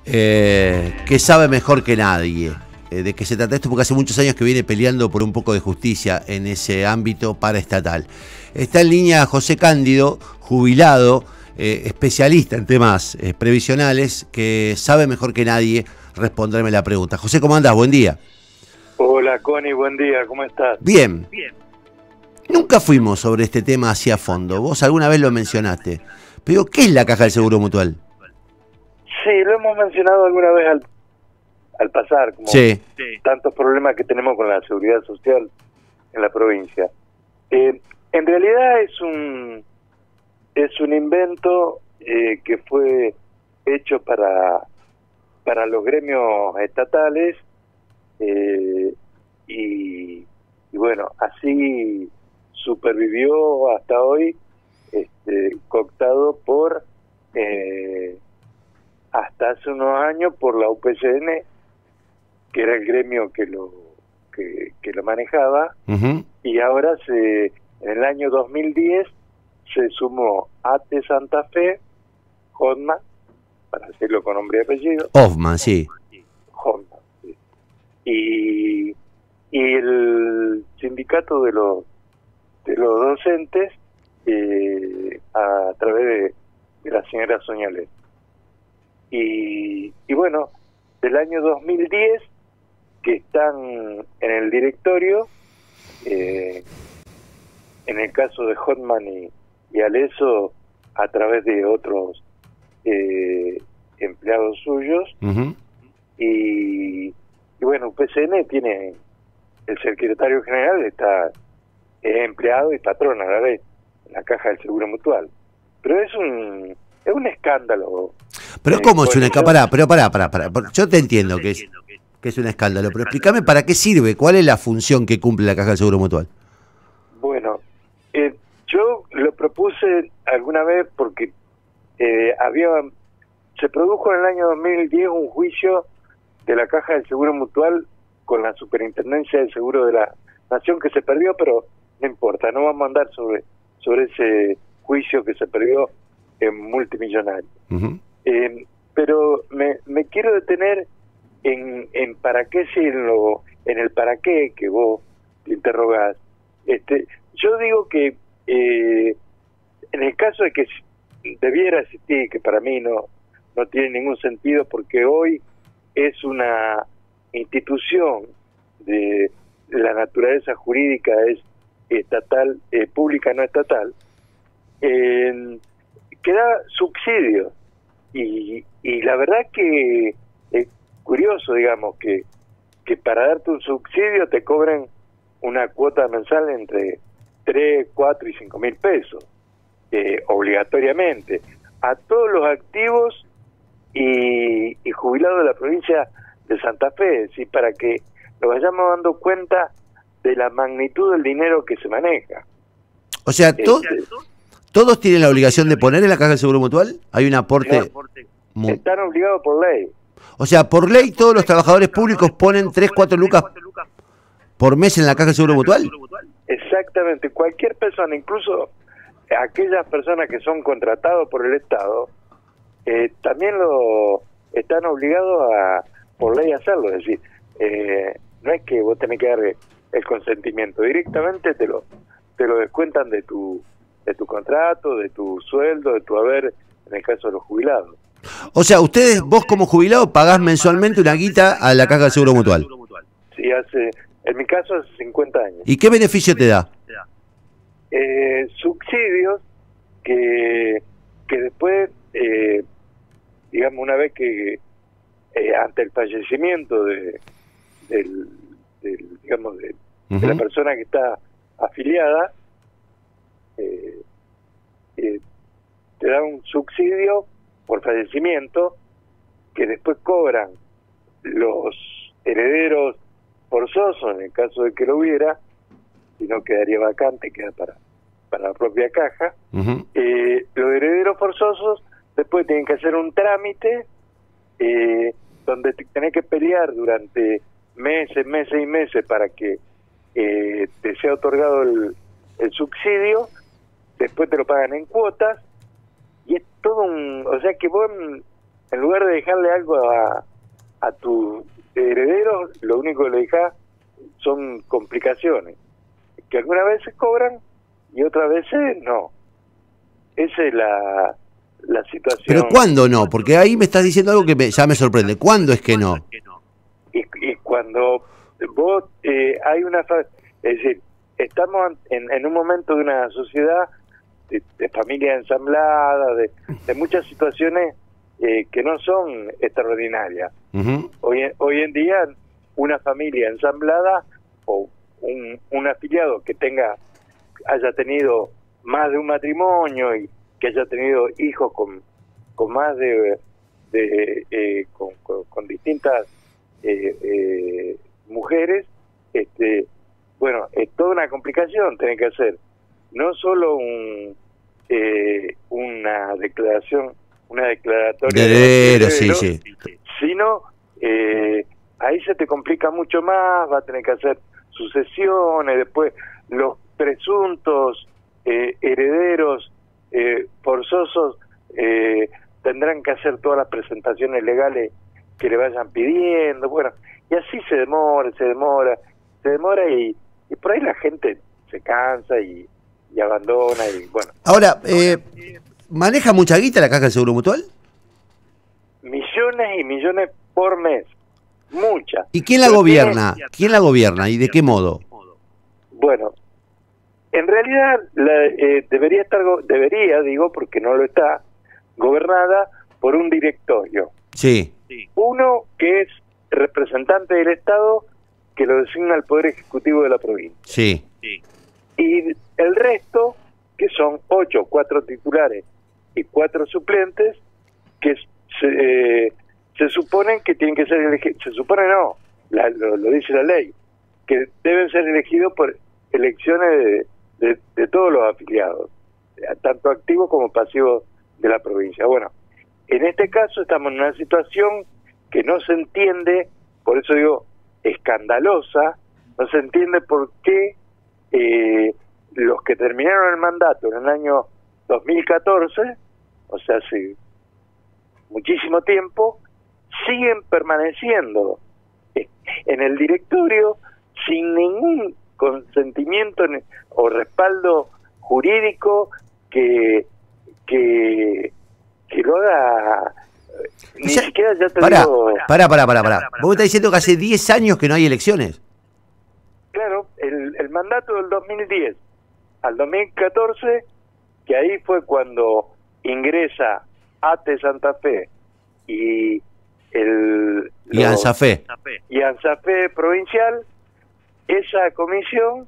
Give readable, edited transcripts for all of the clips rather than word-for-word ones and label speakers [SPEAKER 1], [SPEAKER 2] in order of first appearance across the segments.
[SPEAKER 1] que sabe mejor que nadie de qué se trata esto, porque hace muchos años que viene peleando por un poco de justicia en ese ámbito paraestatal. Está en línea José Cándido, jubilado, especialista en temas previsionales, que sabe mejor que nadie responderme la pregunta. José, ¿cómo andás? Buen día.
[SPEAKER 2] Hola, Connie, buen día, ¿cómo estás?
[SPEAKER 1] Bien. Nunca fuimos sobre este tema hacia fondo. Vos alguna vez lo mencionaste. Pero, ¿qué es la Caja del Seguro Mutual?
[SPEAKER 2] Sí, lo hemos mencionado alguna vez al pasar, como tantos problemas que tenemos con la seguridad social en la provincia. En realidad es un invento que fue hecho para los gremios estatales y bueno, así supervivió hasta hoy, cooptado por hasta hace unos años por la UPCN, que era el gremio que lo manejaba. Y ahora en el año 2010 se sumó ATE Santa Fe, Hoffman, para decirlo con nombre y apellido.
[SPEAKER 1] Hoffman, sí.
[SPEAKER 2] Hoffman, sí. Y el sindicato de los docentes a través de la señora Soñalet. Y bueno, del año 2010 que están en el directorio, en el caso de Hoffman y Aleso, a través de otros empleados suyos. Y bueno, UPCN tiene, el secretario general es empleado y patrón a la vez en la Caja del Seguro Mutual. Pero es un escándalo.
[SPEAKER 1] Pero ¿cómo es un escándalo? Pará. Yo te entiendo que es un escándalo, pero explícame para qué sirve, cuál es la función que cumple la Caja del Seguro Mutual.
[SPEAKER 2] Bueno, yo lo propuse alguna vez porque se produjo en el año 2010 un juicio de la Caja del Seguro Mutual con la Superintendencia del Seguro de la Nación, que se perdió, pero no importa, no vamos a andar sobre ese juicio que se perdió en multimillonario. Pero me quiero detener en para qué en el para qué que vos te interrogás. Yo digo que en el caso de que debiera existir, que para mí no tiene ningún sentido, porque hoy es una institución de la naturaleza jurídica, es estatal, pública, no estatal, que da subsidios. Y la verdad que es curioso, digamos, que para darte un subsidio te cobren una cuota mensual entre 3, 4 y 5 mil pesos, obligatoriamente, a todos los activos y jubilados de la provincia de Santa Fe, es decir, para que nos vayamos dando cuenta de la magnitud del dinero que se maneja.
[SPEAKER 1] O sea, ¿todos tienen la obligación de poner en la Caja del Seguro Mutual? ¿Hay un aporte?
[SPEAKER 2] Están obligados por ley.
[SPEAKER 1] O sea, por ley todos los trabajadores públicos ponen 3, 4 lucas por mes en la Caja del Seguro Mutual.
[SPEAKER 2] Exactamente, cualquier persona, incluso aquellas personas que son contratados por el Estado, también lo están obligados por ley a hacerlo. Es decir, no es que vos tenés que dar el consentimiento, directamente te lo descuentan de tu contrato, de tu sueldo, de tu haber, en el caso de los jubilados.
[SPEAKER 1] O sea, vos como jubilado pagás mensualmente una guita a la Caja del Seguro Mutual.
[SPEAKER 2] Sí, en mi caso hace 50 años.
[SPEAKER 1] ¿Y qué beneficio te da?
[SPEAKER 2] Subsidios que después, digamos, una vez que ante el fallecimiento de la persona que está afiliada, te da un subsidio por fallecimiento que después cobran los herederos forzosos, en el caso de que lo hubiera, si no quedaría vacante, queda para la propia caja. Los herederos forzosos después tienen que hacer un trámite donde tenés que pelear durante meses y meses para que te sea otorgado el subsidio. Después te lo pagan en cuotas, y es todo o sea que vos en lugar de dejarle algo a tus herederos, lo único que le dejas son complicaciones, que algunas veces cobran y otras veces no. Esa es la situación.
[SPEAKER 1] Pero ¿cuándo no? Porque ahí me estás diciendo algo que ya me sorprende. ¿Cuándo es que no?
[SPEAKER 2] Y cuando vos hay una... Es decir, estamos en un momento de una sociedad de familia ensamblada, de muchas situaciones que no son extraordinarias.
[SPEAKER 1] Uh-huh.
[SPEAKER 2] Hoy en día, una familia ensamblada o un afiliado que haya tenido más de un matrimonio y que haya tenido hijos con más con distintas mujeres, bueno, es toda una complicación tener que hacer no solo una declaratoria
[SPEAKER 1] de heredero, sí,
[SPEAKER 2] sino ahí se te complica mucho más, va a tener que hacer sucesiones, después los presuntos herederos forzosos tendrán que hacer todas las presentaciones legales que le vayan pidiendo, bueno, y así se demora y por ahí la gente se cansa y abandona y bueno.
[SPEAKER 1] Ahora, ¿maneja mucha guita la Caja del Seguro Mutual?
[SPEAKER 2] Millones y millones por mes, mucha.
[SPEAKER 1] ¿Y quién la gobierna? ¿Quién la gobierna y de qué modo?
[SPEAKER 2] Bueno, en realidad debería, digo, porque no lo está, gobernada por un directorio.
[SPEAKER 1] Sí.
[SPEAKER 2] Uno que es representante del Estado, que lo designa el Poder Ejecutivo de la provincia.
[SPEAKER 1] Sí.
[SPEAKER 2] Y el resto, que son 8, 4 titulares y 4 suplentes, que se suponen que tienen que ser elegidos, se supone no, lo dice la ley, que deben ser elegidos por elecciones de todos los afiliados, tanto activos como pasivos de la provincia. Bueno, en este caso estamos en una situación que no se entiende, por eso digo escandalosa, no se entiende por qué los que terminaron el mandato en el año 2014, o sea, hace muchísimo tiempo, siguen permaneciendo en el directorio sin ningún consentimiento o respaldo jurídico que lo haga. Ni siquiera ya te digo...
[SPEAKER 1] Pará. ¿Vos estás diciendo que hace 10 años que no hay elecciones?
[SPEAKER 2] Claro, el mandato del 2010 al 2014, que ahí fue cuando ingresa ATE Santa Fe y
[SPEAKER 1] ANSAFE
[SPEAKER 2] provincial, esa comisión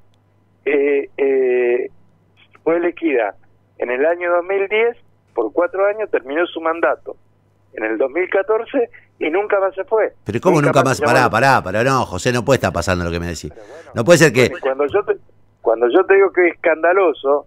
[SPEAKER 2] fue elegida en el año 2010, por 4 años terminó su mandato en el 2014 y nunca más se fue.
[SPEAKER 1] Pero ¿cómo nunca más? Pará, no, José, no puede estar pasando lo que me decís. Bueno, no puede ser que...
[SPEAKER 2] Cuando yo te digo que es escandaloso,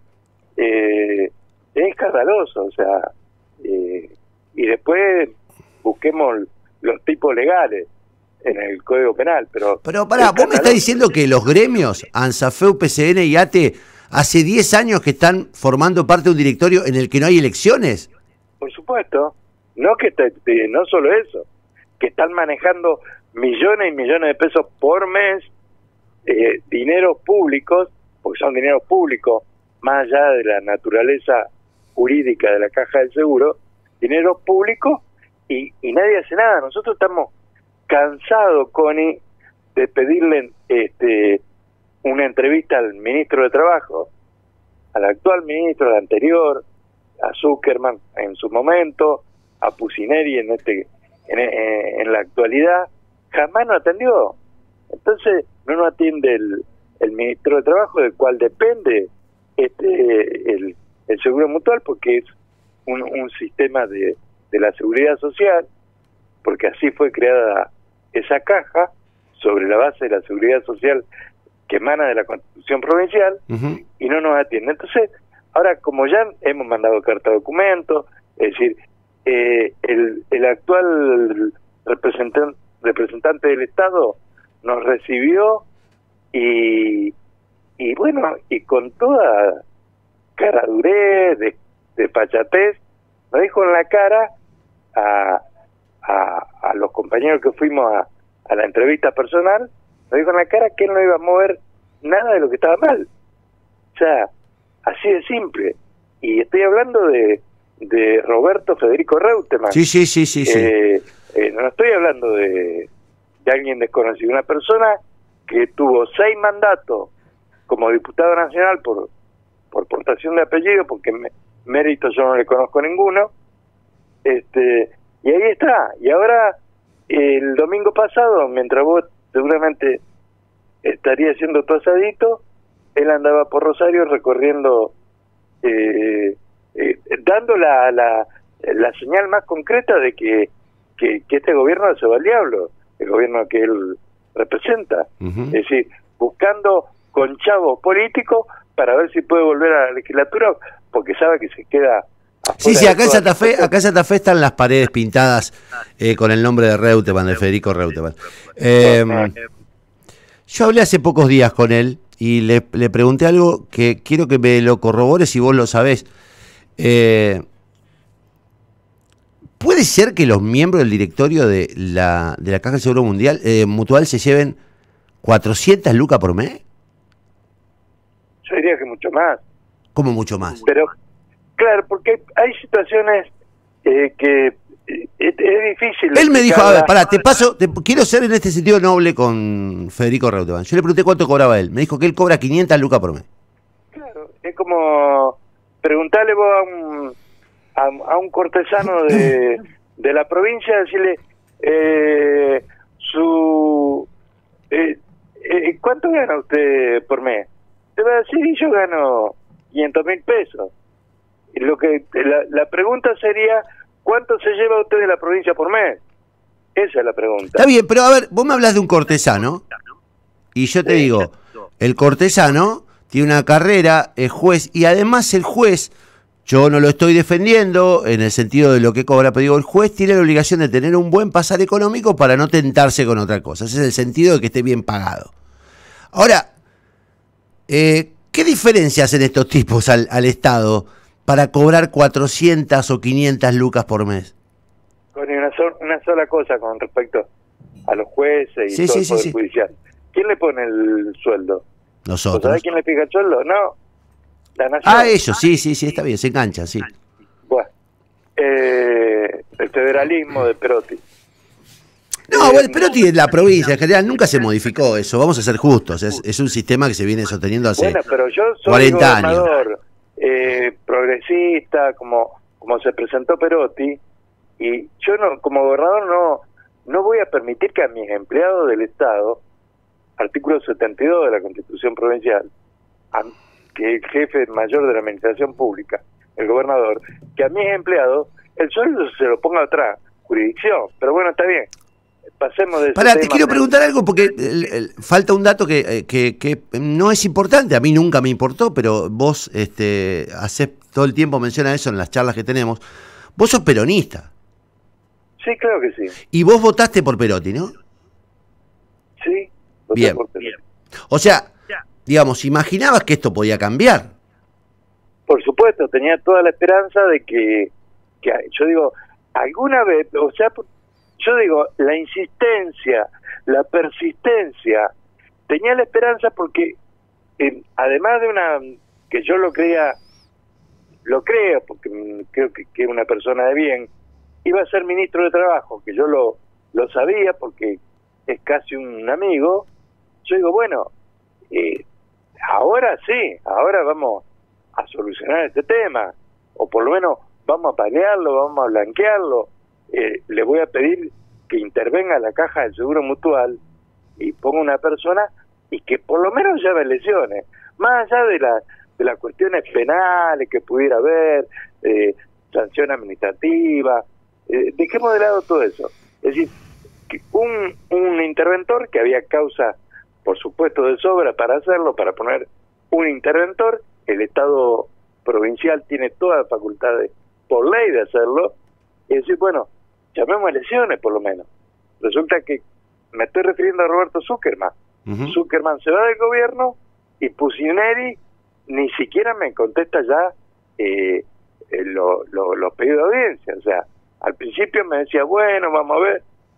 [SPEAKER 2] o sea, y después busquemos los tipos legales en el Código Penal, pero
[SPEAKER 1] pará, vos me estás diciendo que los gremios, ANSAFE, UPCN y ATE, hace 10 años que están formando parte de un directorio en el que no hay elecciones.
[SPEAKER 2] Por supuesto, no solo eso, que están manejando millones y millones de pesos por mes, dineros públicos, porque son dineros públicos, más allá de la naturaleza jurídica de la Caja del Seguro, dineros públicos, y nadie hace nada. Nosotros estamos cansados, Connie, de pedirle una entrevista al ministro de Trabajo, al actual ministro, al anterior, a Zuckerman en su momento, a Pucineri en la actualidad, jamás nos atendió. Entonces no nos atiende el ministro de Trabajo, del cual depende el Seguro Mutual, porque es un sistema de la seguridad social, porque así fue creada esa caja, sobre la base de la seguridad social que emana de la Constitución Provincial, y no nos atiende. Entonces, ahora, como ya hemos mandado carta de documento, es decir, el actual representante del Estado nos recibió y bueno, y con toda caradurez, de pachatez, nos dijo en la cara a los compañeros que fuimos a la entrevista personal, nos dijo en la cara que él no iba a mover nada de lo que estaba mal. O sea, así de simple. Y estoy hablando de Roberto Federico Reutemann.
[SPEAKER 1] Sí.
[SPEAKER 2] No estoy hablando de alguien desconocido, una persona que tuvo 6 mandatos como diputado nacional por portación de apellido, porque mérito yo no le conozco ninguno, y ahí está. Y ahora, el domingo pasado, mientras vos seguramente estarías haciendo tu asadito, él andaba por Rosario recorriendo, dando la señal más concreta de que este gobierno se va al diablo, el gobierno que él representa. Es decir, buscando con chavos políticos para ver si puede volver a la legislatura, porque sabe que se queda...
[SPEAKER 1] Sí, acá en Santa Fe están las paredes pintadas con el nombre de Reutemann, de Federico Reutemann. Yo hablé hace pocos días con él y le pregunté algo que quiero que me lo corrobores si vos lo sabés. ¿Puede ser que los miembros del directorio de la Caja del Seguro Mutual se lleven 400 lucas por mes?
[SPEAKER 2] Yo diría que mucho más.
[SPEAKER 1] ¿Cómo mucho más?
[SPEAKER 2] Pero, claro, porque hay situaciones que es difícil.
[SPEAKER 1] Él me dijo, a ver, pará, quiero ser en este sentido noble con Federico Reutemann. Yo le pregunté cuánto cobraba él. Me dijo que él cobra 500 lucas por mes.
[SPEAKER 2] Claro, es como preguntarle vos a un cortesano de la provincia, decirle ¿cuánto gana usted por mes? Te va a decir, yo gano 500.000 pesos. Y la pregunta sería, ¿cuánto se lleva usted de la provincia por mes? Esa es la pregunta.
[SPEAKER 1] Está bien, pero a ver, vos me hablas de un cortesano, y yo te digo, el cortesano tiene una carrera, es juez, y además el juez, yo no lo estoy defendiendo en el sentido de lo que cobra, pero digo, el juez tiene la obligación de tener un buen pasar económico para no tentarse con otra cosa. Ese es el sentido de que esté bien pagado. Ahora, ¿qué diferencia hacen estos tipos al Estado para cobrar 400 o 500 lucas por mes?
[SPEAKER 2] Con una sola cosa con respecto a los jueces y todo el Poder Judicial. ¿Quién le pone el sueldo?
[SPEAKER 1] Nosotros.
[SPEAKER 2] ¿Sabés quién le fija el sueldo? No, la nación.
[SPEAKER 1] Ellos, sí, está bien, se enganchan, sí.
[SPEAKER 2] Bueno, el federalismo de Perotti.
[SPEAKER 1] No, bueno, Perotti en la provincia en general nunca se modificó eso, vamos a ser justos, es un sistema que se viene sosteniendo hace 40
[SPEAKER 2] pero yo soy gobernador,
[SPEAKER 1] años.
[SPEAKER 2] Progresista, como se presentó Perotti, y yo como gobernador no voy a permitir que a mis empleados del Estado, artículo 72 de la Constitución Provincial, que el jefe mayor de la administración pública, el gobernador, que a mis empleados el sueldo se lo ponga a otra jurisdicción. Pero bueno, está bien. Pasemos de
[SPEAKER 1] Pará, te quiero preguntar algo porque falta un dato que no es importante, a mí nunca me importó, pero vos hacés todo el tiempo mención a eso en las charlas que tenemos. Vos sos peronista.
[SPEAKER 2] Sí, claro que sí.
[SPEAKER 1] Y vos votaste por Perotti, ¿no?
[SPEAKER 2] Sí,
[SPEAKER 1] bien.
[SPEAKER 2] Por Perotti.
[SPEAKER 1] O sea, digamos, imaginabas que esto podía cambiar.
[SPEAKER 2] Por supuesto, tenía toda la esperanza de que yo digo, alguna vez, o sea, yo digo, la insistencia, la persistencia, tenía la esperanza porque, además de que yo lo creo porque creo que es una persona de bien, iba a ser ministro de Trabajo, que yo lo sabía porque es casi un amigo. Yo digo, bueno, ahora sí, ahora vamos a solucionar este tema, o por lo menos vamos a paliarlo, vamos a blanquearlo. Le voy a pedir que intervenga la Caja del Seguro Mutual y ponga una persona y que por lo menos lleve lesiones, más allá de las cuestiones penales que pudiera haber, sanción administrativa, dejemos de lado todo eso. Es decir, que un interventor, que había causa, por supuesto, de sobra para hacerlo, para poner un interventor, el Estado provincial tiene todas las facultades por ley de hacerlo, y decir, bueno, llamemos a elecciones por lo menos. Resulta que me estoy refiriendo a Roberto Zuckerman. Zuckerman se va del gobierno y Pusineri ni siquiera me contesta ya los pedidos de audiencia. O sea, al principio me decía, bueno, vamos a ver,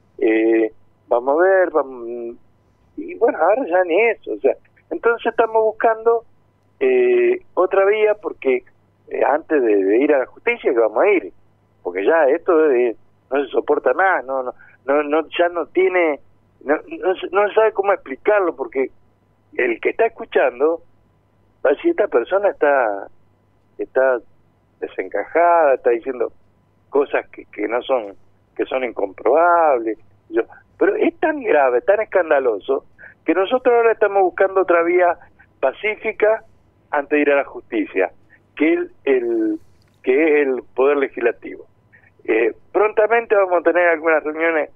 [SPEAKER 2] y bueno, ahora ya ni eso, o sea, entonces estamos buscando otra vía, porque antes de ir a la justicia que vamos a ir, porque ya esto no se soporta más, ya no tiene, no sabe cómo explicarlo, porque el que está escuchando va a decir, esta persona está desencajada, está diciendo cosas que no son, que son incomprobables. Pero es tan grave, tan escandaloso, que nosotros ahora estamos buscando otra vía pacífica antes de ir a la justicia, que es el Poder Legislativo. Prontamente vamos a tener algunas reuniones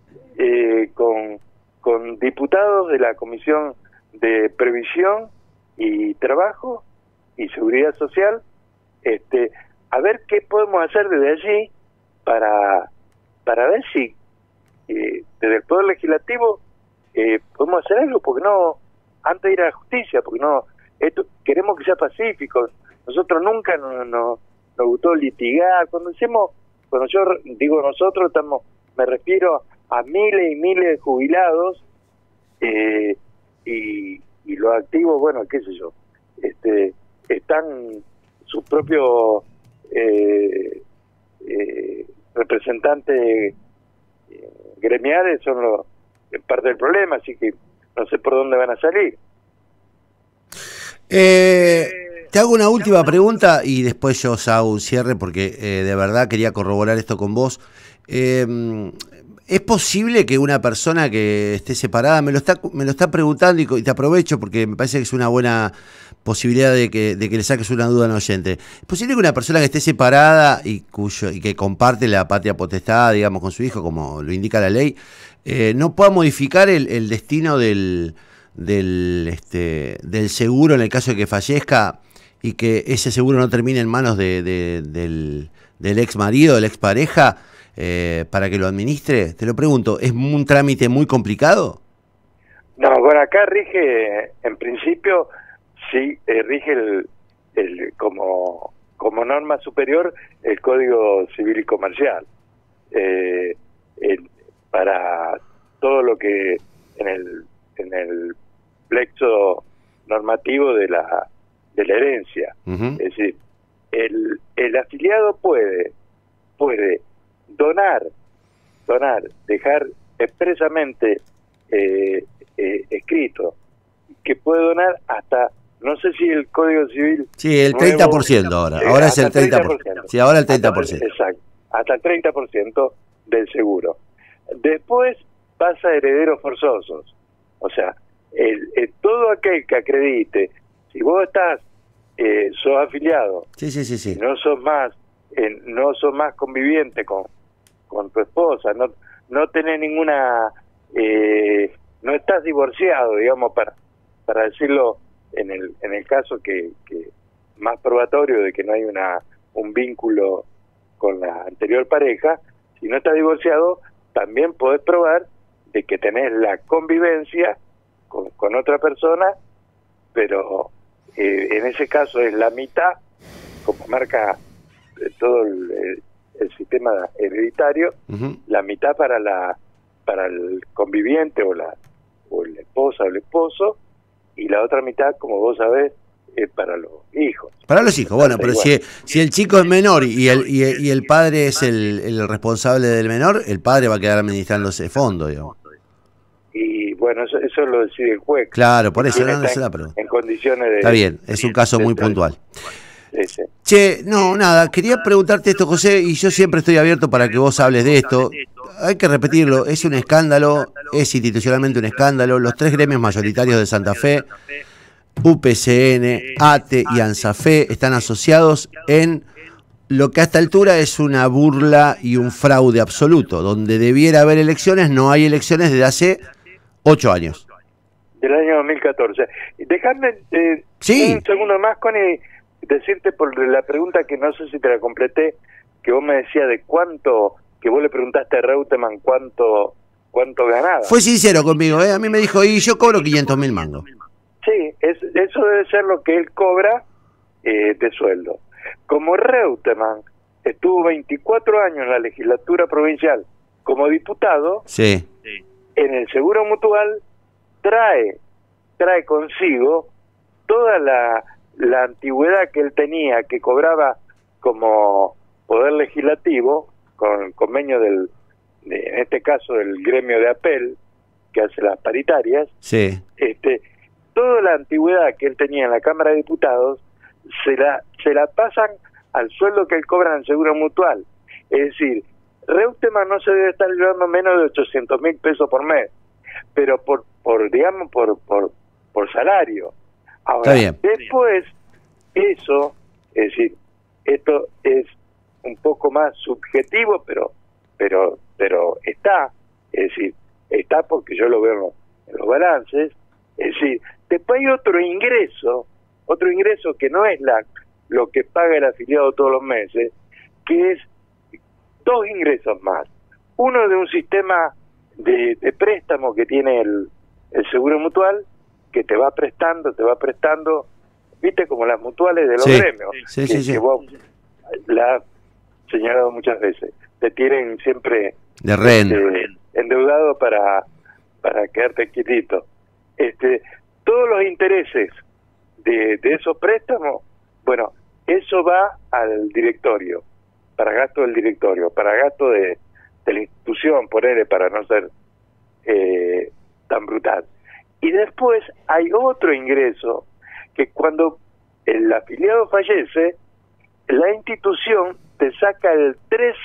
[SPEAKER 2] con diputados de la Comisión de Previsión y Trabajo y Seguridad Social, a ver qué podemos hacer desde allí para ver si desde el Poder Legislativo podemos hacer algo, porque no, antes de ir a la justicia, porque no, esto queremos que sea pacífico. Nosotros nunca nos gustó litigar. Cuando yo digo nosotros, me refiero a miles y miles de jubilados y los activos, bueno, qué sé yo, están sus propios representantes gremiales, son parte del problema, así que no sé por dónde van a salir.
[SPEAKER 1] Te hago una última pregunta y después yo os hago un cierre, porque de verdad quería corroborar esto con vos. ¿Es posible que una persona que esté separada, me lo está preguntando y te aprovecho porque me parece que es una buena posibilidad de que le saques una duda al oyente? ¿Es posible que una persona que esté separada y que comparte la patria potestad, digamos, con su hijo, como lo indica la ley, no pueda modificar el destino del seguro en el caso de que fallezca, y que ese seguro no termine en manos del ex marido, de la ex pareja, para que lo administre? Te lo pregunto, ¿es un trámite muy complicado?
[SPEAKER 2] No, bueno, acá rige, en principio, sí, rige como norma superior el Código Civil y Comercial. Para todo lo que en el plexo normativo de la herencia. Es decir, el afiliado puede donar, dejar expresamente escrito que puede donar hasta, no sé si el Código Civil...
[SPEAKER 1] Sí, el 30% ahora es el 30%. Sí, ahora el 30%.
[SPEAKER 2] Exacto, hasta el 30% del seguro. Después pasa a herederos forzosos. O sea, todo aquel que acredite, si vos sos afiliado,
[SPEAKER 1] sí.
[SPEAKER 2] no sos más conviviente con tu esposa, no tenés ninguna, no estás divorciado, digamos, para decirlo en el caso que más probatorio de que no hay un vínculo con la anterior pareja. Si no estás divorciado, también podés probar de que tenés la convivencia con otra persona, pero en ese caso es la mitad, como marca todo el sistema hereditario, la mitad para el conviviente o la esposa o el esposo, y la otra mitad, como vos sabés, es para los hijos.
[SPEAKER 1] Para los hijos, bueno, pero si el chico es menor y el padre es el responsable del menor, el padre va a quedar administrando ese fondo, digamos.
[SPEAKER 2] Y bueno, eso lo decide el juez.
[SPEAKER 1] Claro, por eso
[SPEAKER 2] en condiciones de...
[SPEAKER 1] Está bien, es un caso muy puntual.
[SPEAKER 2] Sí.
[SPEAKER 1] Che, nada, quería preguntarte esto, José, y yo siempre estoy abierto para que vos hables de esto. Hay que repetirlo, es un escándalo, es institucionalmente un escándalo. Los tres gremios mayoritarios de Santa Fe, UPCN, ATE y ANSAFE, están asociados en lo que a esta altura es una burla y un fraude absoluto. Donde debiera haber elecciones, no hay elecciones desde hace 8 años.
[SPEAKER 2] Del año 2014. Déjame un segundo más, Connie, decirte por la pregunta que no sé si te la completé, que vos me decías de cuánto, que vos le preguntaste a Reutemann cuánto ganaba.
[SPEAKER 1] Fue sincero conmigo, a mí me dijo, y yo cobro 500.000 mangos.
[SPEAKER 2] Sí, eso debe ser lo que él cobra de sueldo. Como Reutemann estuvo 24 años en la legislatura provincial como diputado,
[SPEAKER 1] Sí.
[SPEAKER 2] en el Seguro Mutual trae consigo toda la antigüedad que él tenía, que cobraba como poder legislativo, con convenio en este caso del gremio de apel, que hace las paritarias.
[SPEAKER 1] Sí.
[SPEAKER 2] Toda la antigüedad que él tenía en la Cámara de Diputados se la pasan al sueldo que él cobra en el Seguro Mutual. Es decir, Reutemann no se debe estar llevando menos de 800.000 pesos por mes, pero por salario. Ahora, después, eso, es decir, esto es un poco más subjetivo, pero está, es decir, está porque yo lo veo en los balances. Es decir, después hay otro ingreso que no es lo que paga el afiliado todos los meses, que es 2 ingresos más. Uno de un sistema de préstamo que tiene el Seguro Mutual, que te va prestando, viste, como las mutuales de los gremios, que vos la has señalado muchas veces, te tienen siempre
[SPEAKER 1] de rehén,
[SPEAKER 2] endeudado para quedarte quietito. Todos los intereses de esos préstamos, bueno, eso va al directorio, para gasto del directorio, para gasto de la institución, ponerle, para no ser tan brutal. Y después hay otro ingreso, que cuando el afiliado fallece, la institución te saca el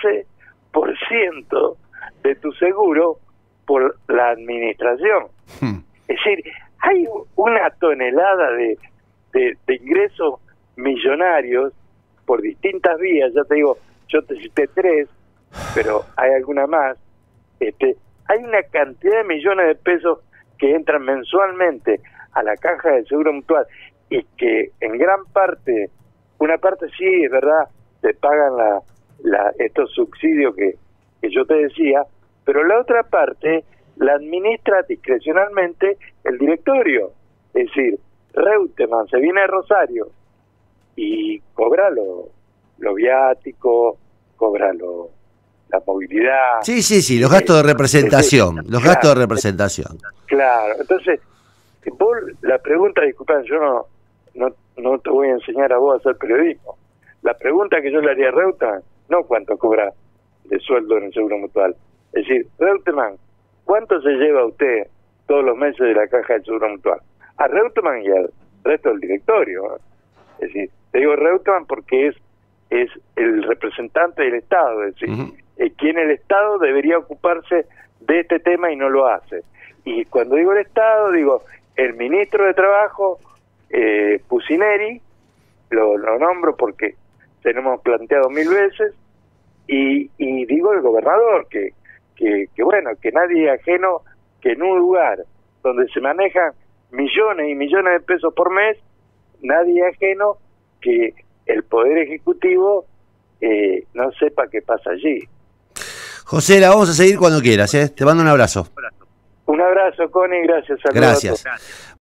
[SPEAKER 2] 13% de tu seguro por la administración. Es decir, hay una tonelada de ingresos millonarios por distintas vías. Ya te digo, yo te cité 3, pero hay alguna más. Hay una cantidad de millones de pesos que entran mensualmente a la caja del Seguro Mutual, y que en gran parte, una parte sí, es verdad, te pagan estos subsidios que yo te decía, pero la otra parte la administra discrecionalmente el directorio. Es decir, Reutemann se viene a Rosario y cobra lo viático, cobra la movilidad.
[SPEAKER 1] Sí, los gastos de representación, gastos de representación.
[SPEAKER 2] Claro, entonces, vos la pregunta, disculpad, yo no te voy a enseñar a vos a hacer periodismo. La pregunta que yo le haría a Reutemann, no cuánto cobra de sueldo en el Seguro Mutual. Es decir, Reutemann, ¿cuánto se lleva usted todos los meses de la caja del Seguro Mutual? A Reutemann y al resto del directorio. Es decir, te digo Reutemann porque es el representante del Estado, es decir, quien el Estado debería ocuparse de este tema y no lo hace. Y cuando digo el Estado, digo el ministro de Trabajo, Pucineri, lo nombro porque se lo hemos planteado 1000 veces, y digo el gobernador, que bueno, que nadie es ajeno que en un lugar donde se manejan millones y millones de pesos por mes, nadie es ajeno que el Poder Ejecutivo no sepa qué pasa allí.
[SPEAKER 1] José, la vamos a seguir cuando quieras, ¿eh? Te mando un abrazo.
[SPEAKER 2] Un abrazo, Connie, gracias.
[SPEAKER 1] Gracias.